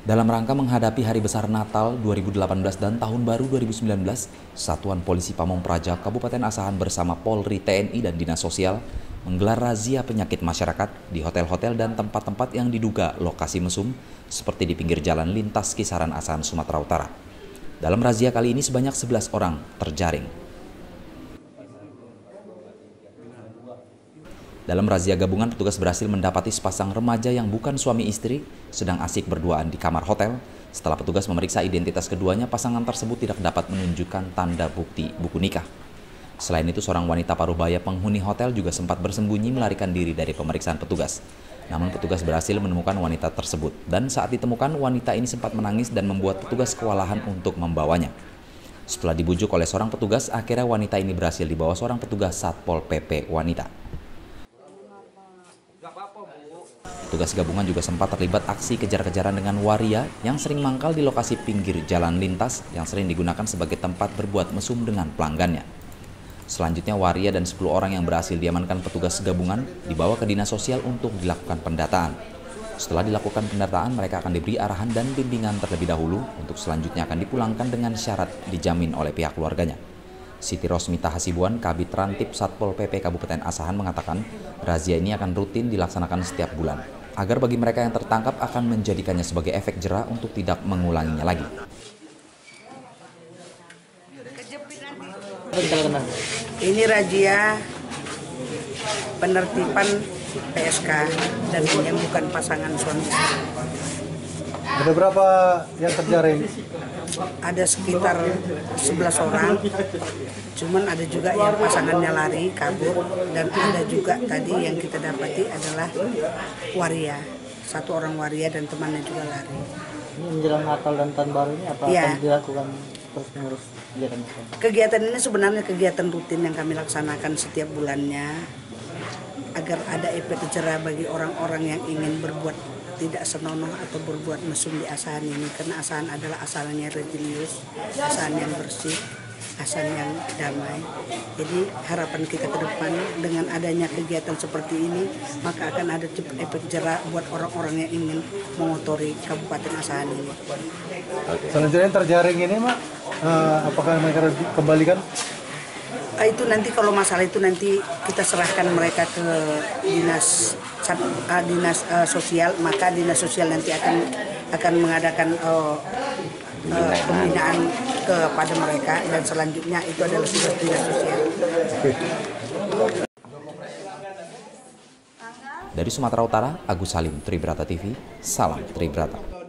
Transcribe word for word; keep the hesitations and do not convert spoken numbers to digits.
Dalam rangka menghadapi Hari Besar Natal dua ribu delapan belas dan Tahun Baru dua ribu sembilan belas, Satuan Polisi Pamong Praja Kabupaten Asahan bersama Polri, T N I, dan Dinas Sosial menggelar razia penyakit masyarakat di hotel-hotel dan tempat-tempat yang diduga lokasi mesum seperti di pinggir jalan lintas Kisaran Asahan, Sumatera Utara. Dalam razia kali ini sebanyak sebelas orang terjaring. Dalam razia gabungan, petugas berhasil mendapati sepasang remaja yang bukan suami istri sedang asik berduaan di kamar hotel. Setelah petugas memeriksa identitas keduanya, pasangan tersebut tidak dapat menunjukkan tanda bukti buku nikah. Selain itu, seorang wanita parubaya penghuni hotel juga sempat bersembunyi melarikan diri dari pemeriksaan petugas. Namun petugas berhasil menemukan wanita tersebut, dan saat ditemukan wanita ini sempat menangis dan membuat petugas kewalahan untuk membawanya. Setelah dibujuk oleh seorang petugas, akhirnya wanita ini berhasil dibawa seorang petugas Satpol P P wanita. Petugas gabungan juga sempat terlibat aksi kejar-kejaran dengan waria yang sering mangkal di lokasi pinggir jalan lintas yang sering digunakan sebagai tempat berbuat mesum dengan pelanggannya. Selanjutnya, waria dan sepuluh orang yang berhasil diamankan petugas gabungan dibawa ke Dinas Sosial untuk dilakukan pendataan. Setelah dilakukan pendataan, mereka akan diberi arahan dan bimbingan terlebih dahulu untuk selanjutnya akan dipulangkan dengan syarat dijamin oleh pihak keluarganya. Siti Rosmita Hasibuan, Kabid Rantip Satpol P P Kabupaten Asahan mengatakan, razia ini akan rutin dilaksanakan setiap bulan, agar bagi mereka yang tertangkap akan menjadikannya sebagai efek jera untuk tidak mengulanginya lagi. Ini razia penertiban P S K dan menyembuhkan pasangan suami istri. Ada berapa yang terjaring? Ada sekitar sebelas orang, cuman ada juga yang pasangannya lari, kabur, dan ada juga tadi yang kita dapati adalah waria, satu orang waria dan temannya juga lari. Ini menjelang Natal dan Tahun Baru ini apa ya. akan dilakukan terus-menerus kegiatan itu? Kegiatan ini sebenarnya kegiatan rutin yang kami laksanakan setiap bulannya, agar ada efek jera bagi orang-orang yang ingin berbuat tidak senonoh atau berbuat mesum di Asahan ini, karena Asahan adalah Asahan yang religius, Asahan yang bersih, Asahan yang damai. Jadi harapan kita ke depan dengan adanya kegiatan seperti ini, maka akan ada efek jera buat orang-orang yang ingin mengotori Kabupaten Asahan ini. Selanjutnya terjaring ini, Mak, uh, apakah mereka dikembalikan? Itu nanti kalau masalah itu nanti kita serahkan mereka ke dinas uh, dinas uh, sosial, maka dinas sosial nanti akan akan mengadakan uh, uh, pembinaan kepada mereka, dan selanjutnya itu adalah tugas dinas sosial. Dari Sumatera Utara, Agus Salim, Tribrata T V, salam Tribrata.